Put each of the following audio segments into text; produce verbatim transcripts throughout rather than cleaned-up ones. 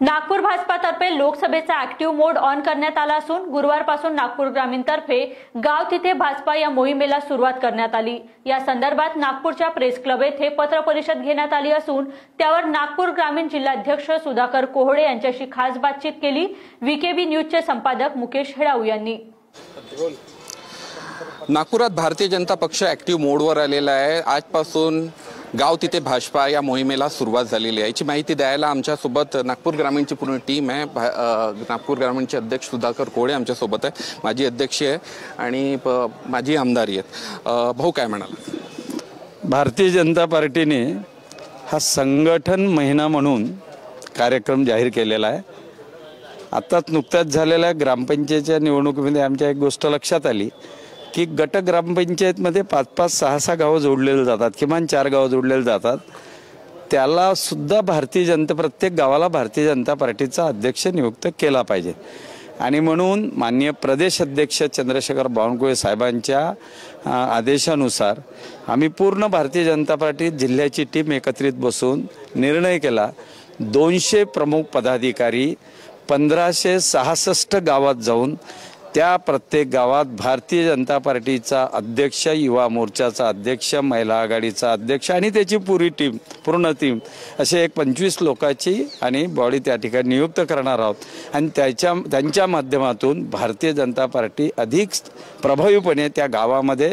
नागपूर भाजपातर्फे लोकसभेचा active mode on करण्यात आला असून गुरुवारपासून नागपूर ग्रामीणतर्फे गाव तिथे भाजपा या मोहिमेला सुरुवात करण्यात आली। या संदर्भात नागपूरच्या प्रेस क्लब येथे पत्र परिषद घेण्यात आली असून त्यावर नागपूर ग्रामीण जिल्हाध्यक्ष सुधाकर कोहळे यांच्याशी खास बातचीत केली। वीकेबी न्यूजचे संपादक मुकेश हेडाऊ यांनी। नागपुरात भारतीय जनता पक्ष ऍक्टिव्ह मोडवर आलेला आहे। आजपासून गाव तिथे भाजपा या मोहिमेला सुरुवात झालेली आहे। याची माहिती द्यायला आमच्या सोबत नागपूर ग्रामीणची पूर्ण टीम आहे। नागपूर ग्रामीणचे अध्यक्ष सुधाकर कोहळे आमच्या सोबत आहे, माजी अध्यक्ष आहे आणि माजी आमदारी आहेत। भाऊ काय म्हणाल? भारतीय जनता पार्टीने हा संघटन महिना म्हणून कार्यक्रम जाहीर केलेला आहे। आताच नुकत्याच झालेल्या ग्रामपंचायतीच्या निवडणुकीमध्ये आमच्या एक गोष्ट लक्षात आली की गट ग्रामपंचायतमध्ये पाच पाच सहा सहा गावं जोडलेले जातात, किमान चार गावं जोडलेले जातात। त्याला सुद्धा भारतीय जनता प्रत्येक गावाला भारतीय जनता पार्टीचा अध्यक्ष नियुक्त केला पाहिजे आणि म्हणून माननीय प्रदेश अध्यक्ष चंद्रशेखर बावनकुळे साहेबांच्या आदेशानुसार आम्ही पूर्ण भारतीय जनता पार्टी जिल्ह्याची टीम एकत्रित बसून निर्णय केला। दोनशे प्रमुख पदाधिकारी पंधराशे सहासष्ट गावात जाऊन त्या प्रत्येक गावात भारतीय जनता पार्टीचा अध्यक्ष, युवा मोर्चाचा अध्यक्ष, महिला आघाडीचा अध्यक्ष आणि त्याची पुरी टीम पूर्ण टीम असे एक पंचवीस लोकांची आणि बॉडी त्या ठिकाणी नियुक्त करणार आहोत आणि त्याच्या त्यांच्या माध्यमातून भारतीय जनता पार्टी अधिक प्रभावीपणे त्या गावामध्ये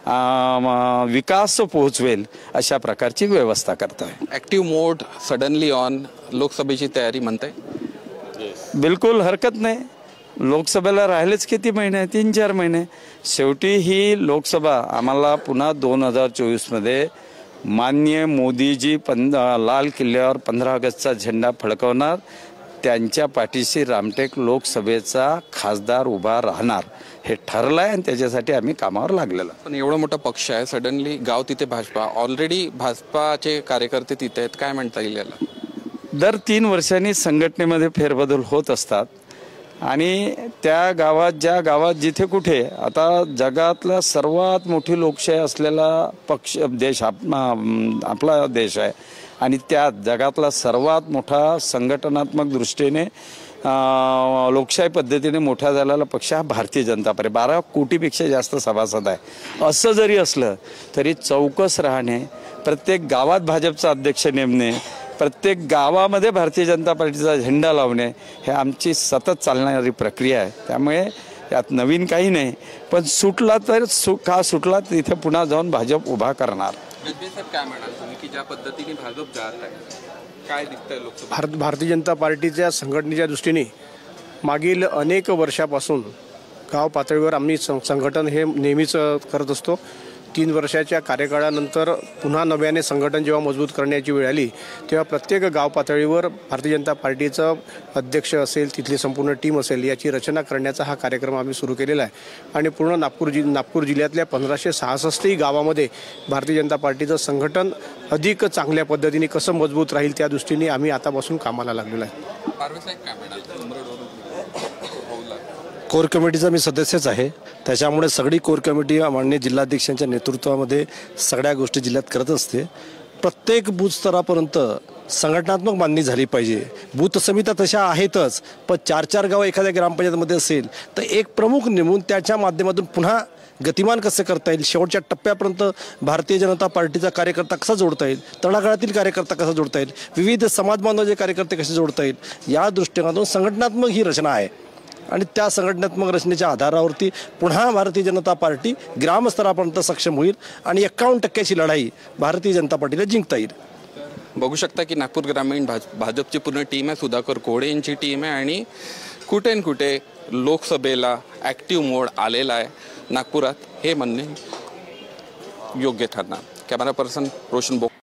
विकास पोहोचवेल अशा प्रकारची व्यवस्था करत आहे। ऍक्टिव्ह मोड सडनली ऑन, लोकसभेची तयारी म्हणताय? बिलकुल हरकत नाही। लोकसभेला राहिलेच किती महिने? तीन चार महिने। शेवटी ही लोकसभा आम्हाला पुन्हा दोन हजार चोवीसमध्ये माननीय मोदीजी पंध लाल किल्ल्यावर पंधरा ऑगस्टचा झेंडा फडकवणार, त्यांच्या पाठीशी रामटेक लोकसभेचा खासदार उभा राहणार हे ठरलं आहे आणि त्याच्यासाठी आम्ही कामावर लागलेलो। पण एवढा मोठा पक्ष आहे, सडनली गाव तिथे भाजपा, ऑलरेडी भाजपाचे कार्यकर्ते तिथे आहेत, काय म्हणता येईल याला? दर तीन वर्षांनी संघटनेमध्ये फेरबदल होत असतात आणि त्या गावात ज्या गावात जिथे कुठे आता जगातला सर्वात मोठी लोकशाही असलेला पक्ष देश आपला देश आहे आणि त्या जगातला सर्वात मोठा संघटनात्मक दृष्टीने लोकशाही पद्धतीने मोठा झालेला पक्ष हा भारतीय जनता पार्टी, बारा कोटीपेक्षा जास्त सभासद आहे। असं जरी असलं तरी चौकस राहणे, प्रत्येक गावात भाजपचा अध्यक्ष नेमणे, प्रत्येक गावामध्ये भारतीय जनता पार्टीचा झेंडा लावणे हे आमची सतत चालणारी प्रक्रिया आहे। त्यामुळे यात नवीन काही नाही, पण सुटला तर सु का सुटला तिथे पुन्हा जाऊन भाजप उभा करणार। काय म्हणाल तुम्ही की ज्या पद्धतीने भाजप जात आहे, काय दिसतंय लोकसभा? भारत भारतीय जनता पार्टीच्या संघटनेच्या दृष्टीने मागील अनेक वर्षापासून गाव पातळीवर आम्ही संघटन हे नेहमीच करत असतो। तीन वर्षाच्या कार्यकाळानंतर पुन्हा नव्याने संघटन जेव्हा मजबूत करण्याची वेळ आली तेव्हा प्रत्येक गाव पातळीवर भारतीय जनता पार्टीचं अध्यक्ष असेल, तिथली संपूर्ण टीम असेल, याची रचना करण्याचा हा कार्यक्रम आम्ही सुरू केलेला आहे आणि पूर्ण नागपूर जि नागपूर जिल्ह्यातल्या पंधराशे सहासष्टही गावामध्ये भारतीय जनता पार्टीचं संघटन अधिक चांगल्या पद्धतीने कसं मजबूत राहील त्या दृष्टीने आम्ही आतापासून कामाला लागलेलो आहे। कोर कमिटीचा मी सदस्यच आहे, त्याच्यामुळे सगळी कोर कमिटी माननीय जिल्हाध्यक्षांच्या नेतृत्वामध्ये सगळ्या गोष्टी जिल्ह्यात करत असते। प्रत्येक बूथ स्तरापर्यंत संघटनात्मक बांधणी झाली पाहिजे। बूथ समित्या तशा आहेतच, पण चार चार गावं एखाद्या ग्रामपंचायतीमध्ये असेल तर एक प्रमुख नेमून त्याच्या माध्यमातून पुन्हा गतिमान कसे करता येईल, शेवटच्या टप्प्यापर्यंत भारतीय जनता पार्टीचा कार्यकर्ता कसा जोडता येईल, तळागाळातील कार्यकर्ता कसा जोडता येईल, विविध समाजबांधवाचे कार्यकर्ते कसे जोडता येईल, या दृष्टिकोनातून संघटनात्मक ही रचना आहे आणि त्या संघटनात्मक रचनेच्या आधारावरती पुन्हा भारतीय जनता पार्टी ग्रामस्तरापर्यंत सक्षम होईल आणि एक्कावन्न टक्क्याची लढाई भारतीय जनता पार्टीला जिंकता येईल। बघू शकता की नागपूर ग्रामीण भाज भाजपची पूर्ण टीम आहे, सुधाकर कोहळे यांची टीम आहे आणि कुठे न कुठे लोकसभेला ऍक्टिव्ह मोड आलेला आहे नागपुरात, हे म्हणणे योग्य ठरणार। कॅमेरा पर्सन रोशन बो